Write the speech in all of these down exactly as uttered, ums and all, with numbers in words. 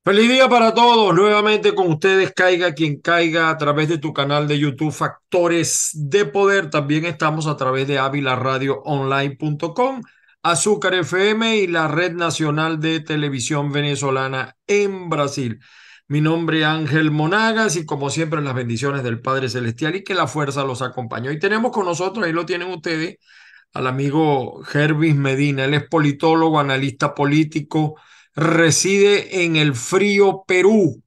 Feliz día para todos. Nuevamente con ustedes, caiga quien caiga a través de tu canal de YouTube Factores de Poder. También estamos a través de ávila radio online punto com, Azúcar F M y la Red Nacional de Televisión Venezolana en Brasil. Mi nombre es Ángel Monagas y como siempre las bendiciones del Padre Celestial y que la fuerza los acompañe. Hoy tenemos con nosotros, ahí lo tienen ustedes, al amigo Hervis Medina. Él es politólogo, analista político, reside en el frío Perú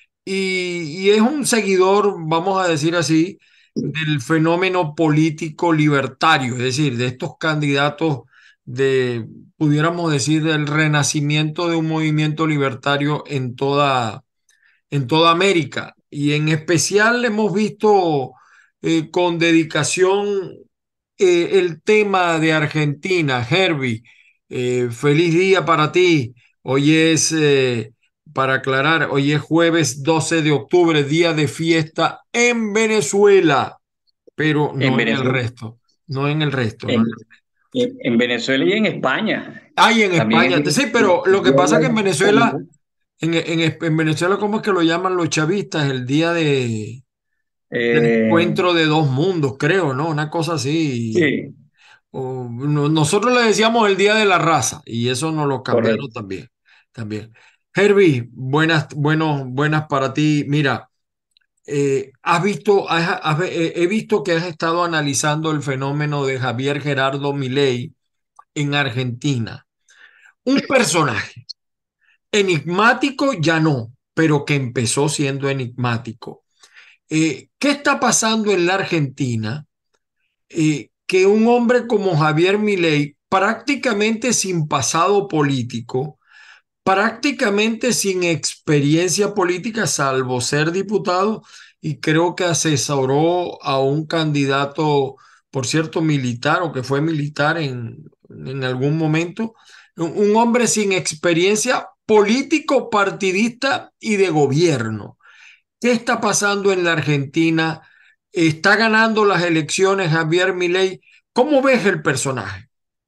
y, y es un seguidor, vamos a decir así, del fenómeno político libertario, es decir, de estos candidatos de, pudiéramos decir, del renacimiento de un movimiento libertario en toda, en toda América. Y en especial hemos visto eh, con dedicación eh, el tema de Argentina. Herbie, eh, feliz día para ti. Hoy es, eh, para aclarar, hoy es jueves doce de octubre, día de fiesta en Venezuela, pero En no en el Venezuela, resto, no en el resto, ¿no? en, en- en Venezuela y en España. Hay en También España, es sí, el pero lo que Día pasa es que en del Venezuela, Cómico. en, en, en Venezuela, ¿cómo es que lo llaman los chavistas? El día de, del Eh, encuentro de dos mundos, creo, ¿no? Una cosa así. sí, O, no- nosotros le decíamos el Día de la Raza y eso nos lo cambiaron correcto. también, también. Herbie, buenas, bueno, buenas para ti. Mira, eh, has visto, has- has- eh, he visto que has estado analizando el fenómeno de Javier Gerardo Milei en Argentina. Un personaje enigmático ya no, pero que empezó siendo enigmático. Eh, ¿qué está pasando en la Argentina? Eh, que un hombre como Javier Milei, prácticamente sin pasado político, prácticamente sin experiencia política, salvo ser diputado, y creo que asesoró a un candidato, por cierto, militar o que fue militar en, en algún momento, un, un hombre sin experiencia político, partidista y de gobierno. ¿Qué está pasando en la Argentina? ¿Está ganando las elecciones Javier Milei? ¿Cómo ves el personaje?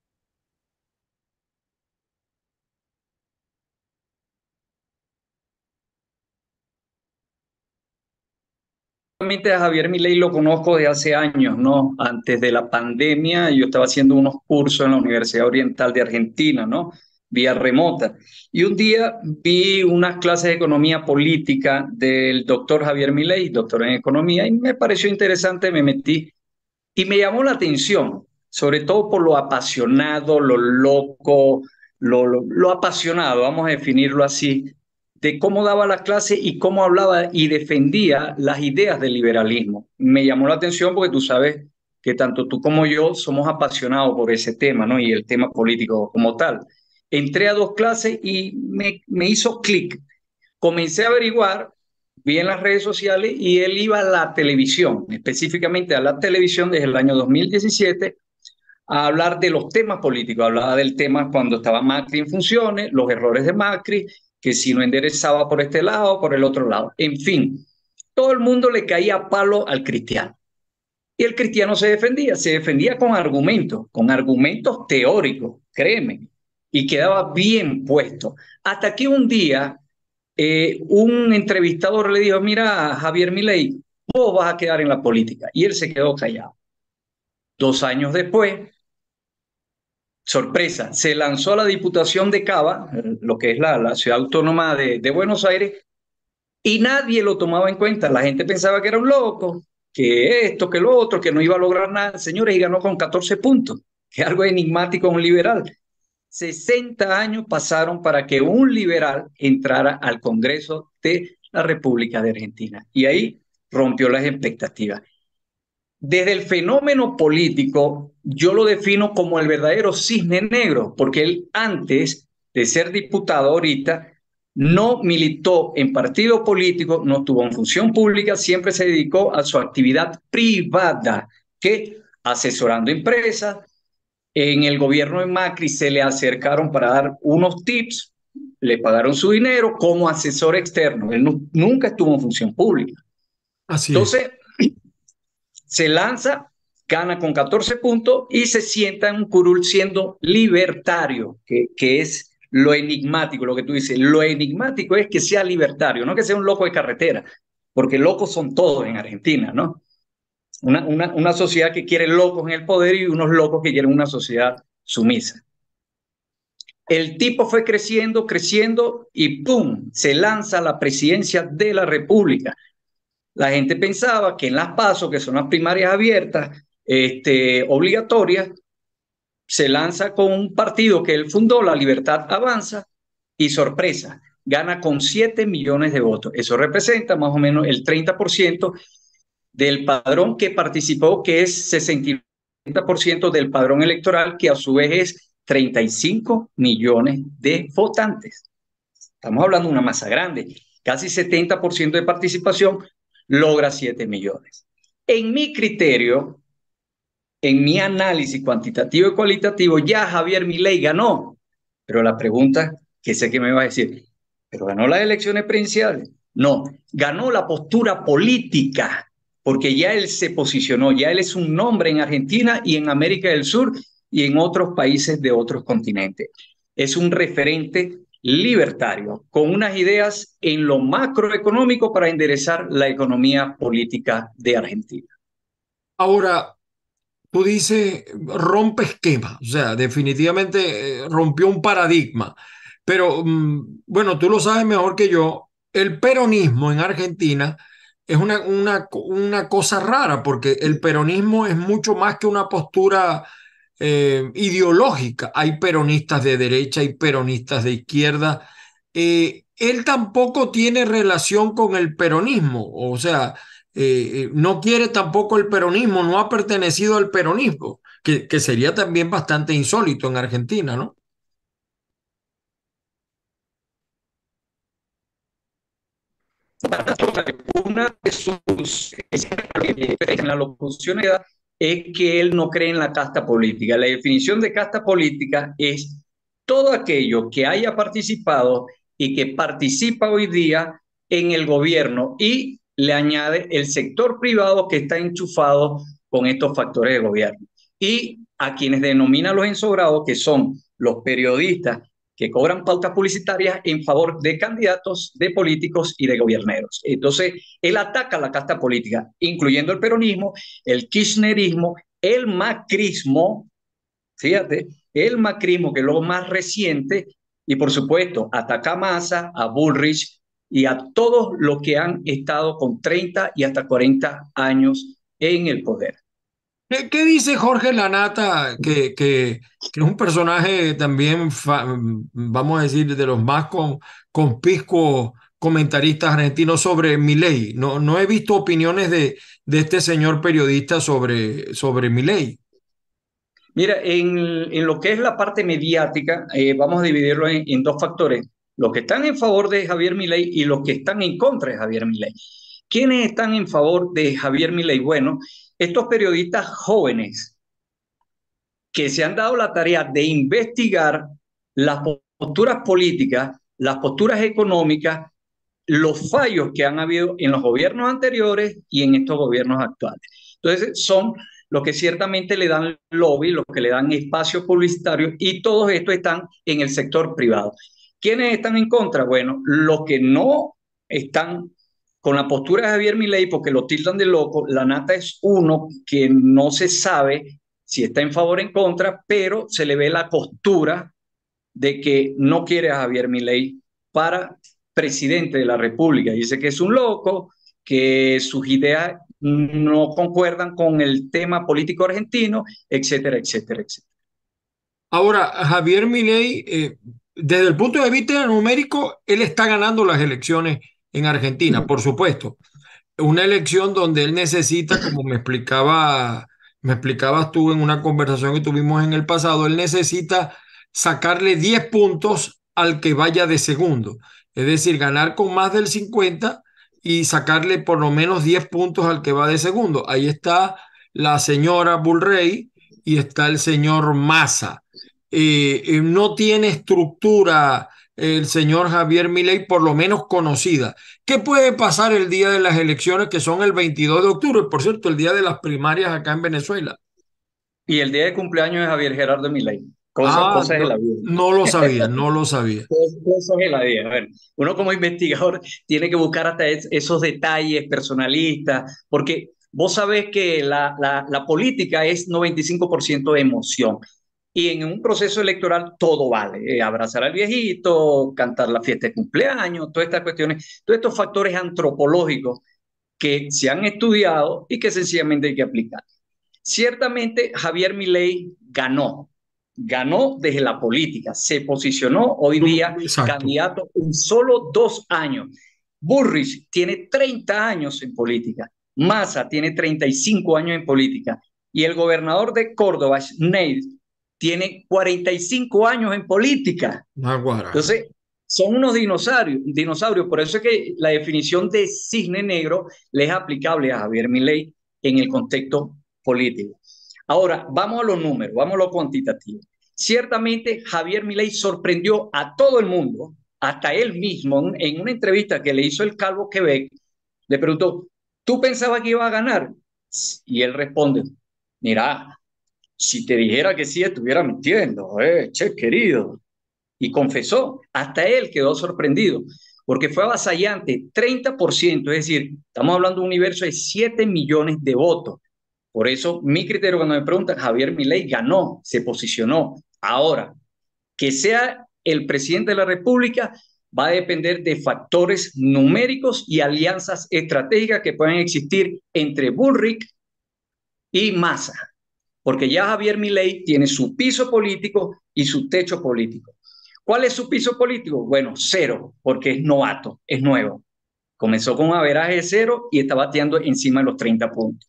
Realmente a Javier Milei lo conozco de hace años, ¿no? Antes de la pandemia, yo estaba haciendo unos cursos en la Universidad Oriental de Argentina, ¿no? Vía remota. Y un día vi unas clases de economía política del doctor Javier Milei, doctor en economía, y me pareció interesante, me metí. Y me llamó la atención, sobre todo por lo apasionado, lo loco, lo, lo, lo apasionado, vamos a definirlo así, de cómo daba la clase y cómo hablaba y defendía las ideas del liberalismo. Me llamó la atención porque tú sabes que tanto tú como yo somos apasionados por ese tema, ¿no? Y el tema político como tal. Entré a dos clases y me, me hizo clic. Comencé a averiguar, vi en las redes sociales y él iba a la televisión, específicamente a la televisión desde el año dos mil diecisiete, a hablar de los temas políticos. Hablaba del tema cuando estaba Macri en funciones, los errores de Macri, que si no enderezaba por este lado, por el otro lado. En fin, todo el mundo le caía a palo al cristiano. Y el cristiano se defendía, se defendía con argumentos, con argumentos teóricos, créeme, y quedaba bien puesto. Hasta que un día eh, un entrevistador le dijo, mira, Javier Milei, vos vas a quedar en la política. Y él se quedó callado. Dos años después, sorpresa, se lanzó a la Diputación de Cava, lo que es la, la ciudad autónoma de, de Buenos Aires, y nadie lo tomaba en cuenta. La gente pensaba que era un loco, que esto, que lo otro, que no iba a lograr nada. Señores, y ganó con catorce puntos, que es algo enigmático en un liberal. Sesenta años pasaron para que un liberal entrara al Congreso de la República de Argentina. Y ahí rompió las expectativas. Desde el fenómeno político, yo lo defino como el verdadero cisne negro, porque él antes de ser diputado ahorita, no militó en partido político, no tuvo en función pública, siempre se dedicó a su actividad privada, que asesorando empresas, en el gobierno de Macri se le acercaron para dar unos tips, le pagaron su dinero como asesor externo, él no, nunca estuvo en función pública. Así es. Entonces, se lanza, gana con catorce puntos y se sienta en un curul siendo libertario, que, que es lo enigmático, lo que tú dices, lo enigmático es que sea libertario, no que sea un loco de carretera, porque locos son todos en Argentina, ¿no? Una, una, una sociedad que quiere locos en el poder y unos locos que quieren una sociedad sumisa. El tipo fue creciendo, creciendo y ¡pum! Se lanza a la presidencia de la República. La gente pensaba que en las PASO, que son las primarias abiertas, este, obligatorias, se lanza con un partido que él fundó, La Libertad Avanza, y sorpresa, gana con siete millones de votos. Eso representa más o menos el treinta por ciento del padrón que participó, que es sesenta por ciento del padrón electoral, que a su vez es treinta y cinco millones de votantes. Estamos hablando de una masa grande. Casi setenta por ciento de participación logra siete millones. En mi criterio, en mi análisis cuantitativo y cualitativo, ya Javier Milei ganó. Pero la pregunta que sé que me va a decir, ¿pero ganó las elecciones presidenciales? No, ganó la postura política, porque ya él se posicionó, ya él es un nombre en Argentina y en América del Sur y en otros países de otros continentes. Es un referente libertario, con unas ideas en lo macroeconómico para enderezar la economía política de Argentina. Ahora, tú dices, rompe esquema, o sea, definitivamente eh, rompió un paradigma. Pero mm, bueno, tú lo sabes mejor que yo, el peronismo en Argentina es una, una, una cosa rara, porque el peronismo es mucho más que una postura eh, ideológica. Hay peronistas de derecha, hay peronistas de izquierda. Eh, él tampoco tiene relación con el peronismo, o sea, eh, eh, no quiere tampoco el peronismo, no ha pertenecido al peronismo, que, que sería también bastante insólito en Argentina, ¿no? Una de sus en la locución es que él no cree en la casta política. La definición de casta política es todo aquello que haya participado y que participa hoy día en el gobierno, y le añade el sector privado que está enchufado con estos factores de gobierno. Y a quienes denominan los ensobrados, que son los periodistas que cobran pautas publicitarias en favor de candidatos, de políticos y de gobierneros. Entonces, él ataca la casta política, incluyendo el peronismo, el kirchnerismo, el macrismo, fíjate, el macrismo, que es lo más reciente, y por supuesto, ataca a Massa, a Bullrich y a todos los que han estado con treinta y hasta cuarenta años en el poder. ¿Qué, qué dice Jorge Lanata, que, que, que es un personaje también, fa- vamos a decir, de los más con, conspicuos comentaristas argentinos sobre Milei? No, no he visto opiniones de, de este señor periodista sobre, sobre Milei. Mira, en, en lo que es la parte mediática, eh, vamos a dividirlo en, en dos factores: los que están en favor de Javier Milei y los que están en contra de Javier Milei. ¿Quiénes están en favor de Javier Milei? Bueno, estos periodistas jóvenes que se han dado la tarea de investigar las posturas políticas, las posturas económicas, los fallos que han habido en los gobiernos anteriores y en estos gobiernos actuales. Entonces, son los que ciertamente le dan lobby, los que le dan espacio publicitario, y todos estos están en el sector privado. ¿Quiénes están en contra? Bueno, los que no están con la postura de Javier Milei porque lo tildan de loco. La Nata es uno que no se sabe si está en favor o en contra, pero se le ve la postura de que no quiere a Javier Milei para presidente de la República. Dice que es un loco, que sus ideas no concuerdan con el tema político argentino, etcétera, etcétera, etcétera. Ahora, Javier Milei, eh, desde el punto de vista numérico, él está ganando las elecciones en Argentina, por supuesto. Una elección donde él necesita, como me explicaba, me explicabas tú en una conversación que tuvimos en el pasado, él necesita sacarle diez puntos al que vaya de segundo. Es decir, ganar con más del cincuenta y sacarle por lo menos diez puntos al que va de segundo. Ahí está la señora Bullrey y está el señor Massa. Eh, eh, no tiene estructura el señor Javier Milei, por lo menos conocida. ¿Qué puede pasar el día de las elecciones, que son el veintidós de octubre? Por cierto, el día de las primarias acá en Venezuela. Y el día de cumpleaños de Javier Gerardo Milei. Cosas, Ah, cosas de la no, vida. no lo sabía, no lo sabía. Cos- Cosas de la vida. A ver, uno como investigador tiene que buscar hasta es- esos detalles personalistas, porque vos sabés que la, la, la política es noventa y cinco por ciento de emoción. Y en un proceso electoral todo vale. Eh, abrazar al viejito, cantar la fiesta de cumpleaños, todas estas cuestiones, todos estos factores antropológicos que se han estudiado y que sencillamente hay que aplicar. Ciertamente Javier Milei ganó, ganó desde la política, se posicionó hoy No, día exacto. candidato en solo dos años. Burrich tiene treinta años en política, Massa tiene treinta y cinco años en política y el gobernador de Córdoba, Schneid, tiene cuarenta y cinco años en política. Naguará. Entonces, son unos dinosaurios, dinosaurios. Por eso es que la definición de cisne negro le es aplicable a Javier Milei en el contexto político. Ahora, vamos a los números, vamos a lo cuantitativo. Ciertamente, Javier Milei sorprendió a todo el mundo, hasta él mismo, en una entrevista que le hizo el Calvo Quebec, le preguntó, ¿tú pensabas que iba a ganar? Y él responde, mira, si te dijera que sí, estuviera mintiendo, eh, che, querido, y confesó, hasta él quedó sorprendido, porque fue avasallante, treinta por ciento, es decir, estamos hablando de un universo de siete millones de votos. Por eso mi criterio cuando me preguntan, Javier Milei ganó, se posicionó. Ahora, que sea el presidente de la República va a depender de factores numéricos y alianzas estratégicas que pueden existir entre Bullrich y Massa, porque ya Javier Milei tiene su piso político y su techo político. ¿Cuál es su piso político? Bueno, cero, porque es novato, es nuevo. Comenzó con un averaje de cero y está bateando encima de los treinta puntos.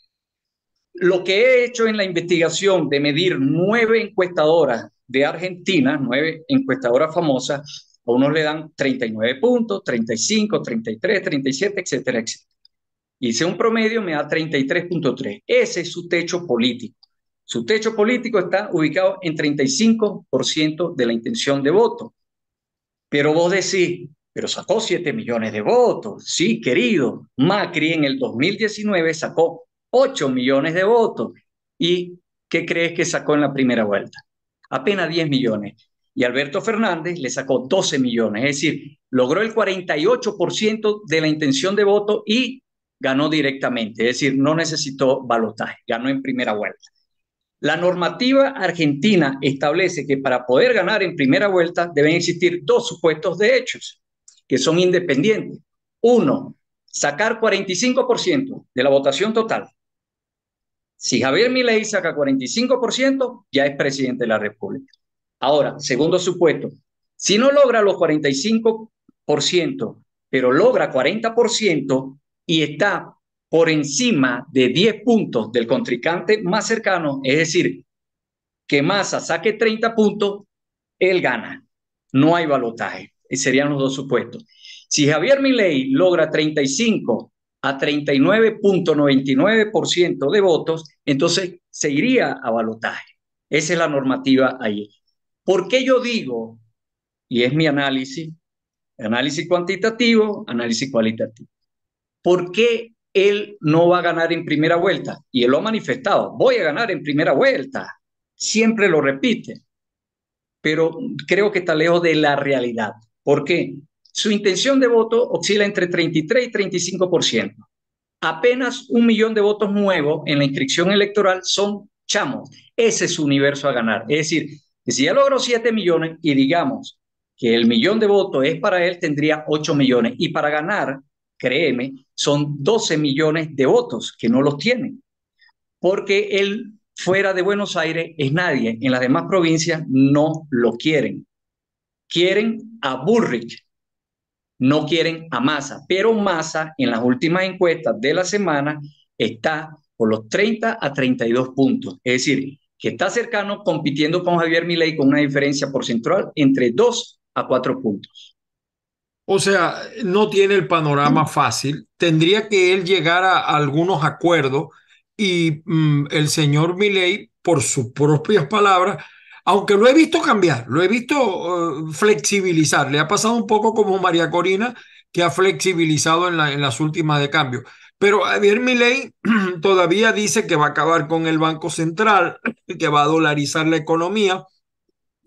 Lo que he hecho en la investigación de medir nueve encuestadoras de Argentina, nueve encuestadoras famosas, a unos le dan treinta y nueve puntos, treinta y cinco, treinta y tres, treinta y siete, etcétera, etcétera. Hice un promedio, me da treinta y tres punto tres. Ese es su techo político. Su techo político está ubicado en treinta y cinco por ciento de la intención de voto. Pero vos decís, pero sacó siete millones de votos. Sí, querido. Macri en el dos mil diecinueve sacó ocho millones de votos. ¿Y qué crees que sacó en la primera vuelta? Apenas diez millones. Y Alberto Fernández le sacó doce millones. Es decir, logró el cuarenta y ocho por ciento de la intención de voto y ganó directamente. Es decir, no necesitó balotaje, ganó en primera vuelta. La normativa argentina establece que para poder ganar en primera vuelta deben existir dos supuestos de hechos que son independientes. Uno, sacar cuarenta y cinco por ciento de la votación total. Si Javier Milei saca cuarenta y cinco por ciento, ya es presidente de la República. Ahora, segundo supuesto, si no logra los cuarenta y cinco por ciento, pero logra cuarenta por ciento y está por encima de diez puntos del contrincante más cercano, es decir, que Massa saque treinta puntos, él gana. No hay balotaje. Serían los dos supuestos. Si Javier Milei logra treinta y cinco a treinta y nueve punto noventa y nueve por ciento de votos, entonces se iría a balotaje. Esa es la normativa ahí. ¿Por qué yo digo, y es mi análisis, análisis cuantitativo, análisis cualitativo? ¿Por qué él no va a ganar en primera vuelta? Y él lo ha manifestado, voy a ganar en primera vuelta. Siempre lo repite, pero creo que está lejos de la realidad. ¿Por qué? Su intención de voto oscila entre treinta y tres y treinta y cinco por ciento. Apenas un millón de votos nuevos en la inscripción electoral son chamos. Ese es su universo a ganar. Es decir, que si ya logró siete millones y digamos que el millón de votos es para él, tendría ocho millones. Y para ganar, créeme, son doce millones de votos que no los tienen. Porque él fuera de Buenos Aires es nadie. En las demás provincias no lo quieren. Quieren a Burrich, no quieren a Massa, pero Massa en las últimas encuestas de la semana está por los treinta a treinta y dos puntos, es decir, que está cercano compitiendo con Javier Milei con una diferencia porcentual entre dos a cuatro puntos. O sea, no tiene el panorama fácil. Tendría que él llegar a algunos acuerdos y mm, el señor Milei, por sus propias palabras, aunque lo he visto cambiar, lo he visto eh, flexibilizar. Le ha pasado un poco como María Corina, que ha flexibilizado en la- en las últimas de cambio. Pero Javier Milei todavía dice que va a acabar con el Banco Central, que va a dolarizar la economía.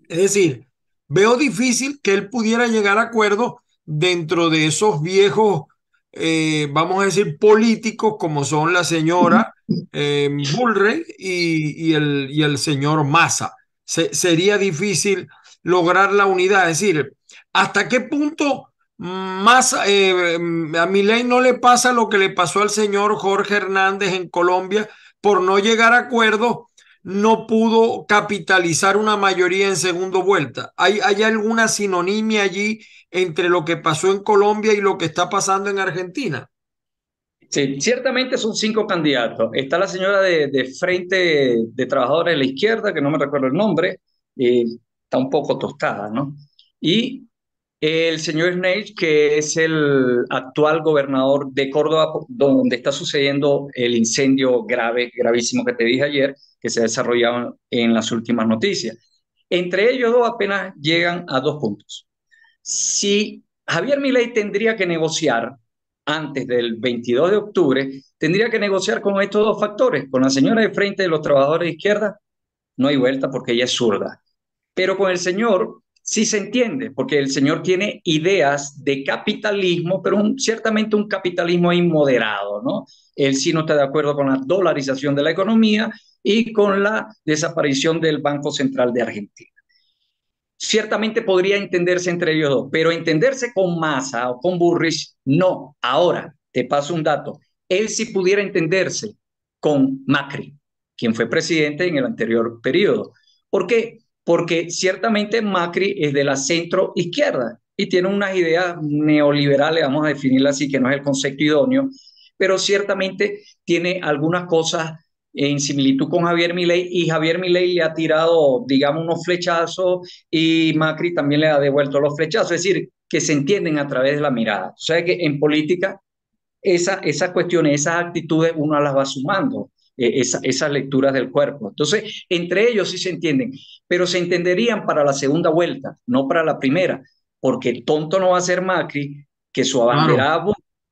Es decir, veo difícil que él pudiera llegar a acuerdos dentro de esos viejos, eh, vamos a decir, políticos como son la señora eh, Bullrey y, y el, y el señor Massa. Se- sería difícil lograr la unidad. Es decir, ¿hasta qué punto Massa, eh, a Milei no le pasa lo que le pasó al señor Jorge Hernández en Colombia por no llegar a acuerdos? No pudo capitalizar una mayoría en segunda vuelta. ¿Hay, hay alguna sinonimia allí entre lo que pasó en Colombia y lo que está pasando en Argentina? Sí, ciertamente son cinco candidatos. Está la señora de, de Frente de Trabajadores de la Izquierda, que no me recuerdo el nombre, eh, está un poco tostada, ¿no? Y el señor Snake, que es el actual gobernador de Córdoba, donde está sucediendo el incendio grave, gravísimo que te dije ayer, que se ha desarrollado en las últimas noticias. Entre ellos dos apenas llegan a dos puntos. Si Javier Milei tendría que negociar antes del veintidós de octubre, tendría que negociar con estos dos factores, con la señora de Frente de los Trabajadores de Izquierda, no hay vuelta porque ella es zurda. Pero con el señor sí se entiende, porque el señor tiene ideas de capitalismo, pero un, ciertamente un capitalismo inmoderado, ¿no? Él sí no está de acuerdo con la dolarización de la economía y con la desaparición del Banco Central de Argentina. Ciertamente podría entenderse entre ellos dos, pero entenderse con Massa o con Burrich, no. Ahora, te paso un dato. Él sí pudiera entenderse con Macri, quien fue presidente en el anterior periodo. ¿Por qué? Porque ciertamente Macri es de la centro izquierda y tiene unas ideas neoliberales, vamos a definirla así, que no es el concepto idóneo, pero ciertamente tiene algunas cosas en similitud con Javier Milei, y Javier Milei le ha tirado, digamos, unos flechazos y Macri también le ha devuelto los flechazos, es decir, que se entienden a través de la mirada. O sea que en política esa, esas cuestiones, esas actitudes uno las va sumando, eh, esa, esas lecturas del cuerpo. Entonces, entre ellos sí se entienden, pero se entenderían para la segunda vuelta, no para la primera, porque tonto no va a ser Macri que su Claro, abanderada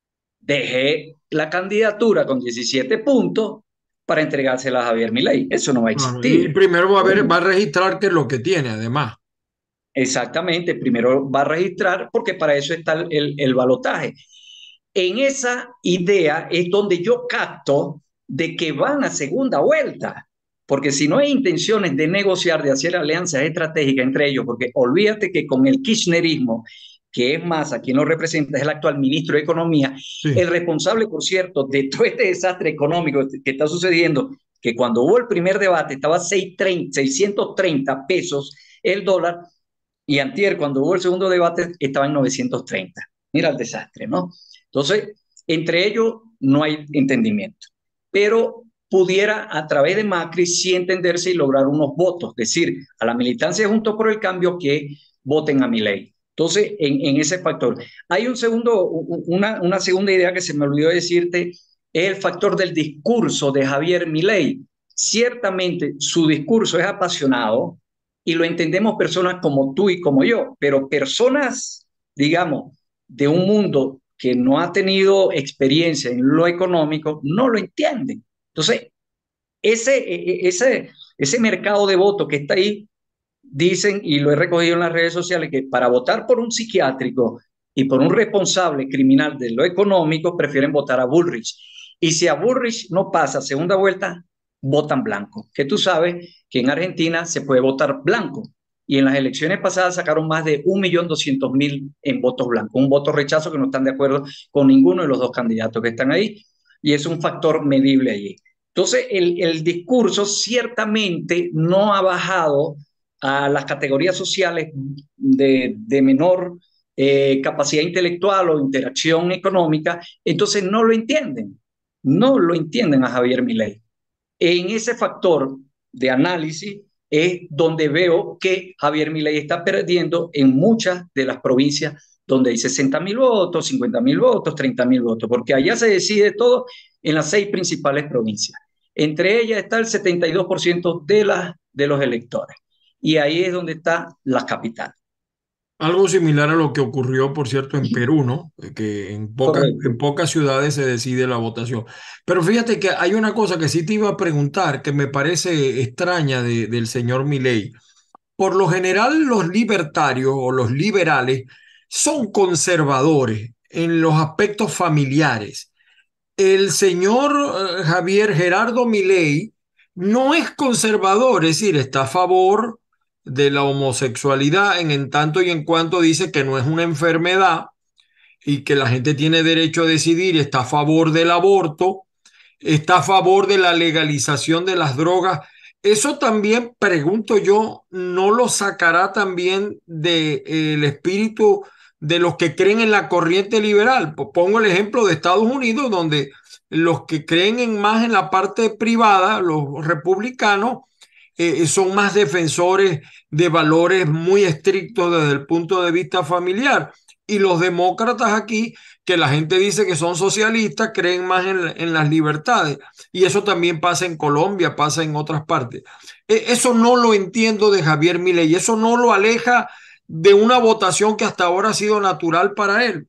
deje la candidatura con diecisiete puntos para entregársela a Javier Milei. Eso no va a claro. Y existir. primero va a ver, va a registrar qué es lo que tiene, además. Exactamente, primero va a registrar porque para eso está el, el, el balotaje. En esa idea es donde yo capto de que van a segunda vuelta, porque si no hay intenciones de negociar, de hacer alianzas estratégicas entre ellos, porque olvídate que con el kirchnerismo, que es más a quien lo representa, es el actual ministro de Economía, Sí. el responsable, por cierto, de todo este desastre económico que está sucediendo, que cuando hubo el primer debate estaba a seiscientos treinta pesos el dólar, y antier, cuando hubo el segundo debate, estaba en novecientos treinta. Mira el desastre, ¿no? Entonces, entre ellos no hay entendimiento. Pero pudiera a través de Macri sí entenderse y lograr unos votos, decir a la militancia junto por el cambio que voten a mi ley. Entonces, en, en ese factor. Hay un segundo, una, una segunda idea que se me olvidó decirte, es el factor del discurso de Javier Milei. Ciertamente su discurso es apasionado, y lo entendemos personas como tú y como yo, pero personas, digamos, de un mundo que no ha tenido experiencia en lo económico, no lo entienden. Entonces, ese, e, e, ese, ese mercado de voto que está ahí, dicen, y lo he recogido en las redes sociales, que para votar por un psiquiátrico y por un responsable criminal de lo económico, prefieren votar a Bullrich. Y si a Bullrich no pasa segunda vuelta, votan blanco. Que tú sabes que en Argentina se puede votar blanco. Y en las elecciones pasadas sacaron más de un millón doscientos mil en votos blancos, un voto rechazo que no están de acuerdo con ninguno de los dos candidatos que están ahí. Y es un factor medible allí. Entonces, el, el discurso ciertamente no ha bajado a las categorías sociales de, de menor eh, capacidad intelectual o interacción económica, entonces no lo entienden, no lo entienden a Javier Milei. En ese factor de análisis es donde veo que Javier Milei está perdiendo en muchas de las provincias donde hay sesenta mil votos, cincuenta mil votos, treinta mil votos, porque allá se decide todo en las seis principales provincias. Entre ellas está el setenta y dos por ciento de, la, de los electores. Y ahí es donde está la capital. Algo similar a lo que ocurrió, por cierto, en Perú, ¿no? Eh, Que en pocas, en Correcto. pocas ciudades se decide la votación. Pero fíjate que hay una cosa que sí te iba a preguntar que me parece extraña de- del señor Milei. por lo general los libertarios o los liberales son conservadores en los aspectos familiares. El señor eh, Javier Gerardo Milei no es conservador, es decir, está a favor de la homosexualidad en, en tanto y en cuanto dice que no es una enfermedad y que la gente tiene derecho a decidir, está a favor del aborto, está a favor de la legalización de las drogas. Eso también, pregunto yo, ¿no lo sacará también del de, espíritu de los que creen en la corriente liberal? Pues pongo el ejemplo de Estados Unidos, donde los que creen en más en la parte privada, los republicanos, eh, son más defensores de valores muy estrictos desde el punto de vista familiar. Y los demócratas aquí, que la gente dice que son socialistas, creen más en, en las libertades. Y eso también pasa en Colombia, pasa en otras partes. Eh, eso no lo entiendo de Javier Milei, eso no lo aleja de una votación que hasta ahora ha sido natural para él.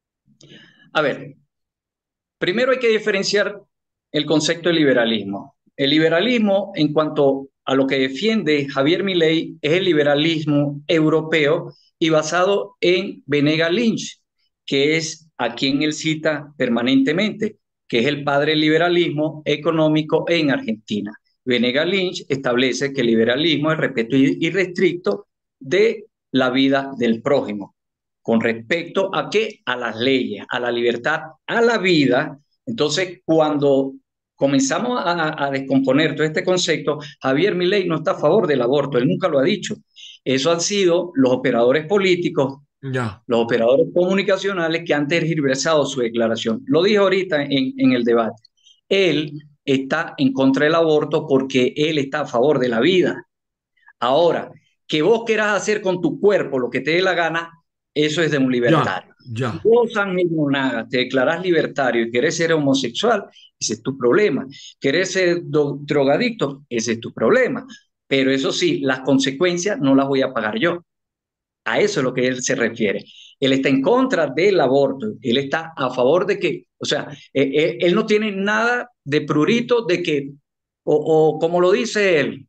A ver, primero hay que diferenciar el concepto de liberalismo. El liberalismo, en cuanto a lo que defiende Javier Milei, es el liberalismo europeo y basado en Venegas Lynch, que es a quien él cita permanentemente, que es el padre del liberalismo económico en Argentina. Venegas Lynch establece que el liberalismo es el respeto irrestricto de la vida del prójimo. ¿Con respecto a qué? A las leyes, a la libertad, a la vida. Entonces, cuando comenzamos a, a descomponer todo este concepto, Javier Milei no está a favor del aborto, él nunca lo ha dicho. Eso han sido los operadores políticos, Ya. los operadores comunicacionales que han tergiversado su declaración. Lo dije ahorita en, en el debate. Él está en contra del aborto porque él está a favor de la vida. Ahora, que vos quieras hacer con tu cuerpo lo que te dé la gana, eso es de un Ya, libertario. Si ya. vos, Ángel Monaga, te declarás libertario y querés ser homosexual, ese es tu problema. Querés ser drogadicto, ese es tu problema. Pero eso sí, las consecuencias no las voy a pagar yo. A eso es lo que él se refiere. Él está en contra del aborto. Él está a favor de que, o sea, eh, eh, él no tiene nada de prurito de que, o, o como lo dice él,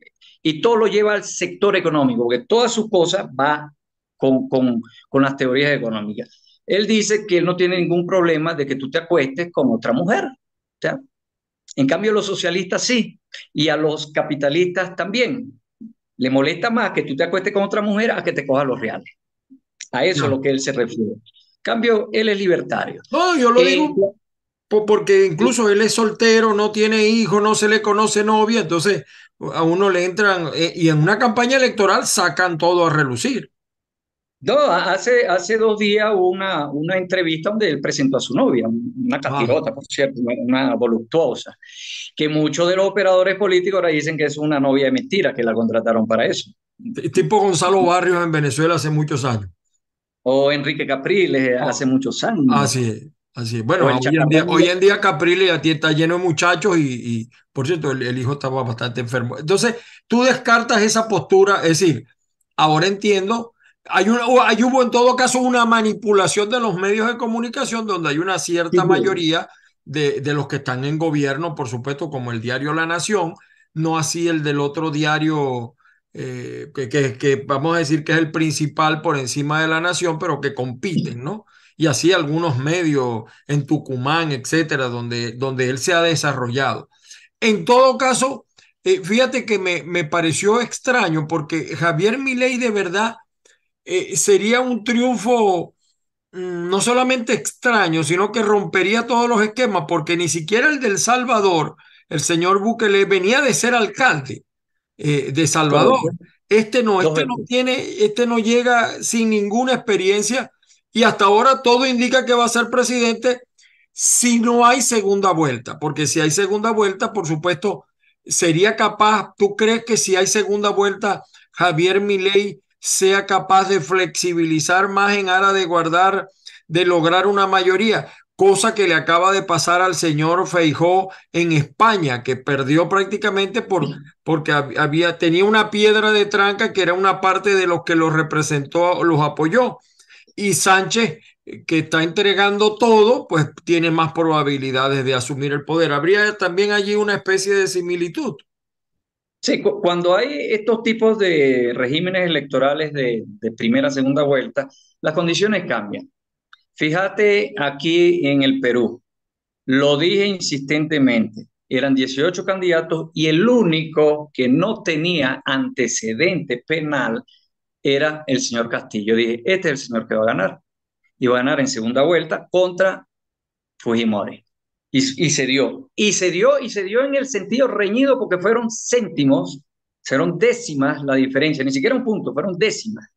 y todo lo lleva al sector económico, porque todas sus cosas va con, con, con las teorías económicas. Él dice que él no tiene ningún problema de que tú te acuestes con otra mujer. O sea, en cambio, los socialistas sí, y a los capitalistas también. Le molesta más que tú te acuestes con otra mujer a que te cojas los reales. A eso es Ya. lo que él se refiere. En cambio, él es libertario. No, yo lo Eh, digo po- porque incluso él es soltero, no tiene hijos, no se le conoce novia, entonces a uno le entran, eh, y en una campaña electoral sacan todo a relucir. No, hace, hace dos días hubo una, una entrevista donde él presentó a su novia, una Ah, catirota, por cierto, una, una voluptuosa, que muchos de los operadores políticos ahora dicen que es una novia de mentira, que la contrataron para eso. t- tipo Gonzalo Barrios en Venezuela hace muchos años. O Enrique Capriles Ah, hace muchos años, así es, así es. o Bueno, el hoy en día, Chacarrón. hoy en día Capriles ya tie- está lleno de muchachos y, y, por cierto, el, el hijo estaba bastante enfermo. Entonces, tú descartas esa postura, es decir, ahora entiendo, hay, una, o hay hubo en todo caso una manipulación de los medios de comunicación donde hay una cierta Sin duda. mayoría de, de los que están en gobierno, por supuesto, como el diario La Nación, no así el del otro diario, eh, que, que, que vamos a decir que es el principal por encima de La Nación, pero que compiten, ¿no? Y así algunos medios en Tucumán, etcétera, donde, donde él se ha desarrollado. En todo caso, eh, fíjate que me, me pareció extraño porque Javier Milei de verdad, eh, sería un triunfo, mm, no solamente extraño, sino que rompería todos los esquemas, porque ni siquiera el del Salvador, el señor Bukele, venía de ser alcalde, eh, de Salvador. Correcto. Este no, Dos este no veces. tiene, este no llega sin ninguna experiencia y hasta ahora todo indica que va a ser presidente si no hay segunda vuelta, porque si hay segunda vuelta, por supuesto, sería capaz. ¿Tú crees que si hay segunda vuelta, Javier Milei sea capaz de flexibilizar más en aras de guardar, de lograr una mayoría? Cosa que le acaba de pasar al señor Feijó en España, que perdió prácticamente por, porque había, tenía una piedra de tranca que era una parte de los que los representó, los apoyó. Y Sánchez, eh, que está entregando todo, pues tiene más probabilidades de asumir el poder. Habría también allí una especie de similitud. Sí, cu- cuando hay estos tipos de regímenes electorales de, de primera, segunda vuelta, las condiciones cambian. Fíjate aquí en el Perú, lo dije insistentemente, eran dieciocho candidatos y el único que no tenía antecedente penal era el señor Castillo. Dije, este es el señor que va a ganar. Y va a ganar en segunda vuelta contra Fujimori. Y, y se dio. Y se dio, y se dio en el sentido reñido porque fueron céntimos, fueron décimas la diferencia, ni siquiera un punto, fueron décimas.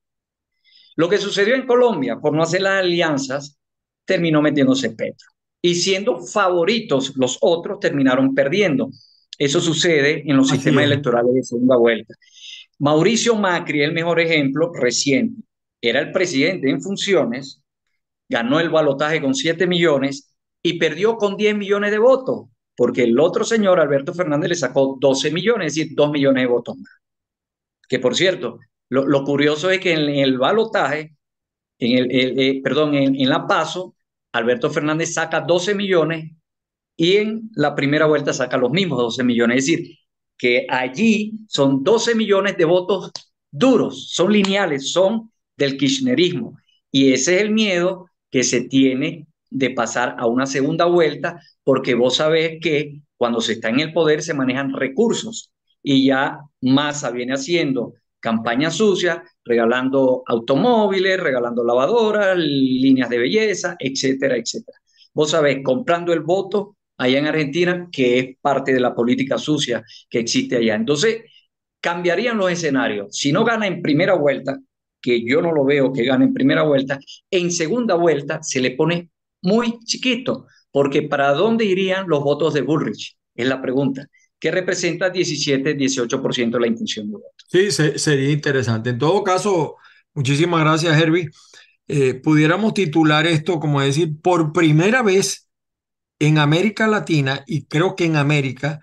Lo que sucedió en Colombia, por no hacer las alianzas, terminó metiéndose Petro. Y siendo favoritos los otros, terminaron perdiendo. Eso sucede en los Así sistemas es. electorales de segunda vuelta. Mauricio Macri, el mejor ejemplo reciente, era el presidente en funciones, ganó el balotaje con siete millones y perdió con diez millones de votos, porque el otro señor, Alberto Fernández, le sacó doce millones, es decir, dos millones de votos más. Que por cierto, lo, lo curioso es que en el balotaje, en el, el eh, perdón, en, en la PASO, Alberto Fernández saca doce millones y en la primera vuelta saca los mismos doce millones. Es decir, que allí son doce millones de votos duros, son lineales, son del kirchnerismo. Y ese es el miedo que se tiene de pasar a una segunda vuelta, porque vos sabés que cuando se está en el poder se manejan recursos y ya Massa viene haciendo campaña sucia, regalando automóviles, regalando lavadoras, líneas de belleza, etcétera, etcétera. Vos sabés, comprando el voto allá en Argentina, que es parte de la política sucia que existe allá. Entonces, cambiarían los escenarios. Si no gana en primera vuelta, que yo no lo veo que gane en primera vuelta, en segunda vuelta se le pone muy chiquito, porque ¿para dónde irían los votos de Bullrich? Es la pregunta, que representa diecisiete, dieciocho por ciento de la intención de voto. Sí, se- sería interesante. En todo caso, muchísimas gracias, Herbie. Eh, pudiéramos titular esto como decir, por primera vez en América Latina, y creo que en América,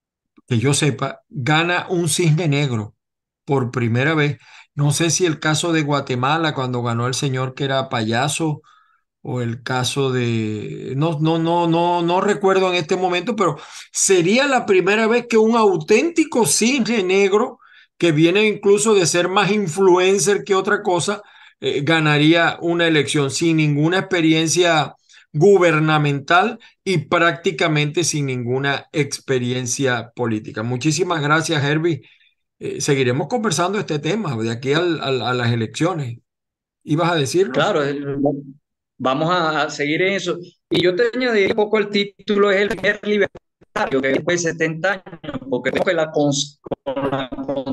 que yo sepa, gana un cisne negro por primera vez. No sé si el caso de Guatemala, cuando ganó el señor que era payaso, o el caso de, no, no, no, no, no recuerdo en este momento, pero sería la primera vez que un auténtico cisne negro, que viene incluso de ser más influencer que otra cosa, eh, ganaría una elección sin ninguna experiencia gubernamental y prácticamente sin ninguna experiencia política. Muchísimas gracias, Herbie. Eh, seguiremos conversando este tema de aquí al- al- a las elecciones. ¿Ibas a decirlo? Claro, vamos a seguir en eso. Y yo te añadiría un poco el título, es el primer libertario, que después de setenta años, porque creo que la, cons con la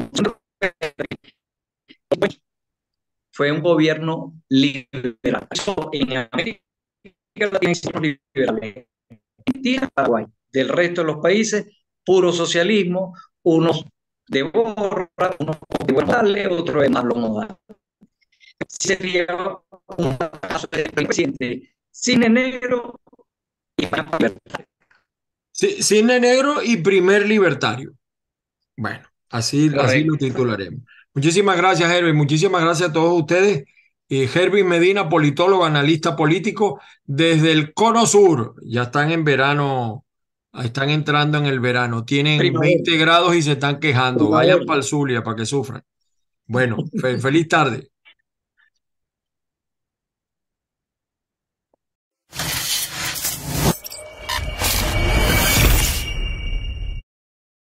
fue un gobierno liberal. En América Latina hay liberales. Argentina, Paraguay. Del resto de los países, puro socialismo, unos de borra, unos de guardale, otros de más lo modal. Sería un caso de presidente cine negro y Sí, Cisne Negro y Primer Libertario. Bueno, así, así lo correcto. titularemos. Muchísimas gracias, Herbie. Muchísimas gracias a todos ustedes. Eh, Herbie Medina, politólogo, analista político, desde el Cono Sur. Ya están en verano, están entrando en el verano. Tienen Primavera, veinte grados y se están quejando. Vayan primavera. para el Zulia para que sufran. Bueno, fe- feliz tarde.